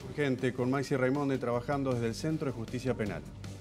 Urgente con Maxi Raimonde trabajando desde el Centro de Justicia Penal.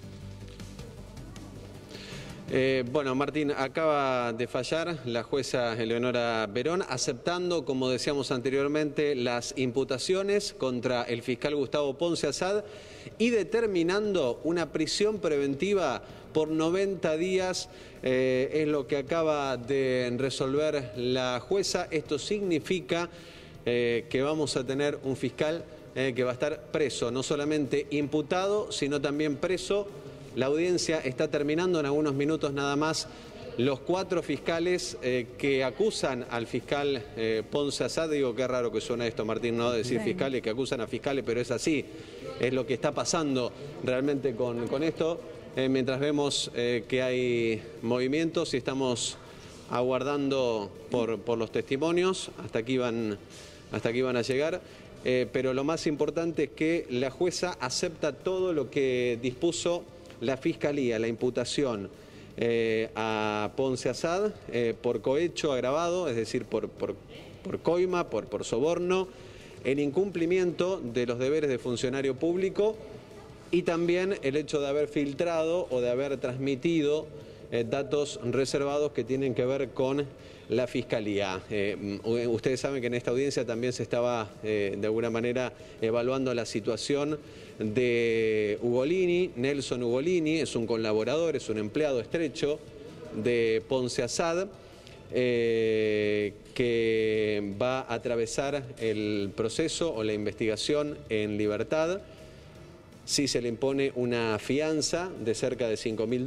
Bueno, Martín, acaba de fallar la jueza Eleonora Verón, aceptando, como decíamos anteriormente, las imputaciones contra el fiscal Gustavo Ponce Assad y determinando una prisión preventiva por 90 días, es lo que acaba de resolver la jueza. Esto significa que vamos a tener un fiscal que va a estar preso, no solamente imputado, sino también preso. La audiencia está terminando en algunos minutos nada más. Los 4 fiscales que acusan al fiscal Ponce Assad, digo, qué raro que suena esto, Martín, no decir fiscales que acusan a fiscales, pero es así, es lo que está pasando realmente con esto. Mientras vemos que hay movimientos y estamos aguardando por los testimonios, hasta aquí van a llegar. Pero lo más importante es que la jueza acepta todo lo que dispuso la Fiscalía, la imputación a Ponce Assad por cohecho agravado, es decir, por coima, por soborno, en incumplimiento de los deberes de funcionario público y también el hecho de haber filtrado o de haber transmitido datos reservados que tienen que ver con la Fiscalía. Ustedes saben que en esta audiencia también se estaba de alguna manera evaluando la situación de Ugolini. Nelson Ugolini es un colaborador, es un empleado estrecho de Ponce Assad, que va a atravesar el proceso o la investigación en libertad. Sí se le impone una fianza de cerca de $5.000,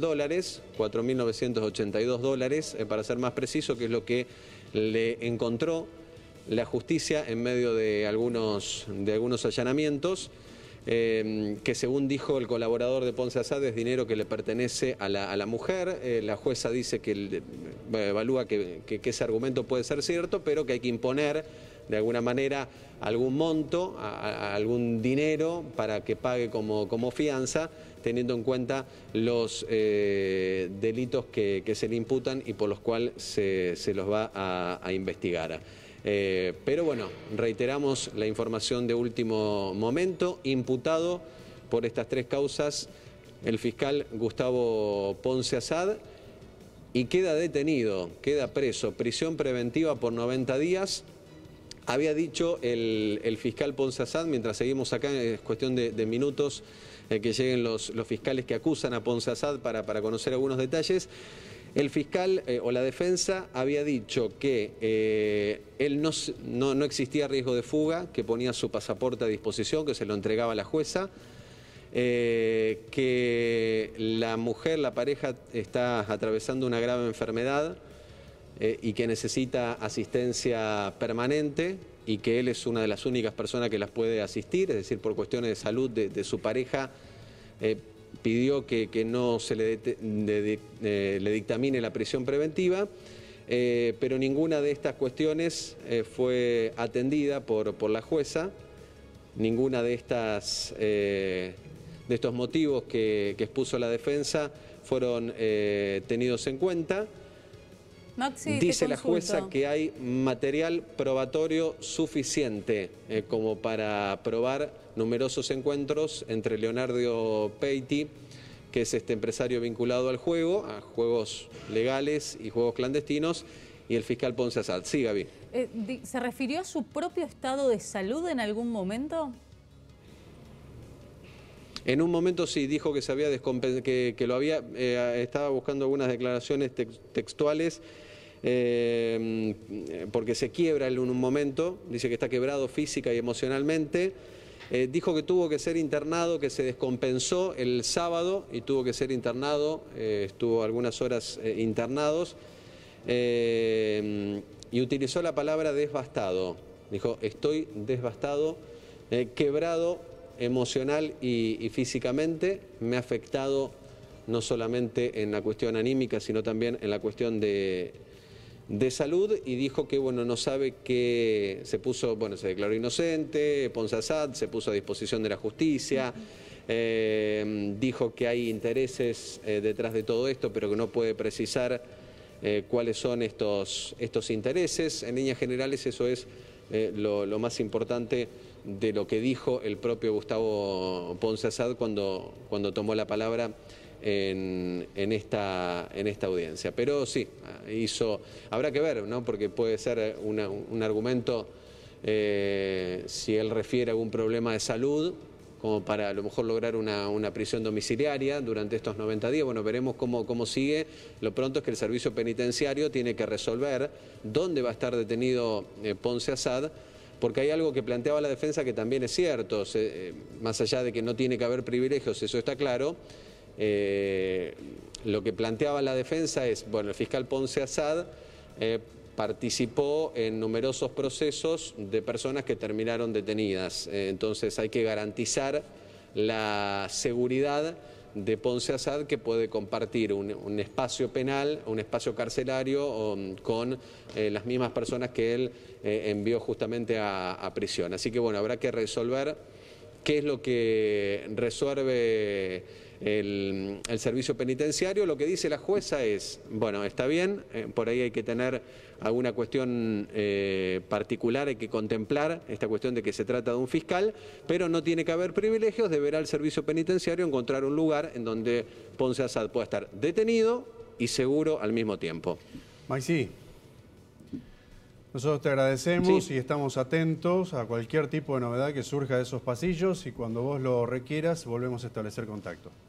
$4.982, para ser más preciso, que es lo que le encontró la justicia en medio de algunos allanamientos, que según dijo el colaborador de Ponce Assad es dinero que le pertenece a la mujer. La jueza dice que evalúa que ese argumento puede ser cierto, pero que hay que imponer de alguna manera algún monto, algún dinero para que pague como fianza, teniendo en cuenta los delitos que se le imputan y por los cuales se los va a investigar. Pero bueno, reiteramos la información de último momento: imputado por estas 3 causas el fiscal Gustavo Ponce Assad y queda detenido, queda preso, prisión preventiva por 90 días. Había dicho el fiscal Ponce Assad, mientras seguimos acá, es cuestión de minutos que lleguen los fiscales que acusan a Ponce Assad para conocer algunos detalles. El fiscal o la defensa había dicho que él no existía riesgo de fuga, que ponía su pasaporte a disposición, que se lo entregaba a la jueza, que la mujer, la pareja, está atravesando una grave enfermedad y que necesita asistencia permanente y que él es una de las únicas personas que las puede asistir, es decir, por cuestiones de salud de su pareja, pidió que no se le dictamine la prisión preventiva, pero ninguna de estas cuestiones fue atendida por la jueza, ninguna de estos motivos que expuso la defensa fueron tenidos en cuenta. Maxi, dice la jueza que hay material probatorio suficiente como para probar numerosos encuentros entre Leonardo Peiti, que es este empresario vinculado al juego, a juegos legales y juegos clandestinos, y el fiscal Ponce Assad. Sí, Gaby. ¿Se refirió a su propio estado de salud en algún momento? En un momento sí, dijo que se había que lo había, estaba buscando algunas declaraciones textuales, porque se quiebra él en un momento, dice que está quebrado física y emocionalmente. Dijo que tuvo que ser internado, que se descompensó el sábado y tuvo que ser internado, estuvo algunas horas internados, y utilizó la palabra desbastado. Dijo, estoy desbastado, quebrado emocional y físicamente, me ha afectado no solamente en la cuestión anímica, sino también en la cuestión de salud, y dijo que bueno, no sabe que se declaró inocente, Ponce Assad se puso a disposición de la justicia, dijo que hay intereses detrás de todo esto, pero que no puede precisar cuáles son estos intereses. En líneas generales eso es lo más importante de lo que dijo el propio Gustavo Ponce Assad cuando tomó la palabra en esta audiencia. Pero sí, habrá que ver, ¿no? Porque puede ser un argumento, si él refiere a algún problema de salud, como para a lo mejor lograr una prisión domiciliaria durante estos 90 días. Bueno, veremos cómo sigue. Lo pronto es que el servicio penitenciario tiene que resolver dónde va a estar detenido Ponce Assad, porque hay algo que planteaba la defensa que también es cierto, más allá de que no tiene que haber privilegios, eso está claro. Lo que planteaba la defensa es, bueno, el fiscal Ponce Assad participó en numerosos procesos de personas que terminaron detenidas. Entonces hay que garantizar la seguridad de Ponce Assad, que puede compartir un espacio penal, un espacio carcelario con las mismas personas que él envió justamente a prisión. Así que bueno, habrá que resolver qué es lo que resuelve el servicio penitenciario. Lo que dice la jueza es, bueno, está bien, por ahí hay que tener alguna cuestión particular, hay que contemplar esta cuestión de que se trata de un fiscal, pero no tiene que haber privilegios, deberá el servicio penitenciario encontrar un lugar en donde Ponce Assad pueda estar detenido y seguro al mismo tiempo. Maxi, nosotros te agradecemos Sí. y estamos atentos a cualquier tipo de novedad que surja de esos pasillos, y cuando vos lo requieras volvemos a establecer contacto.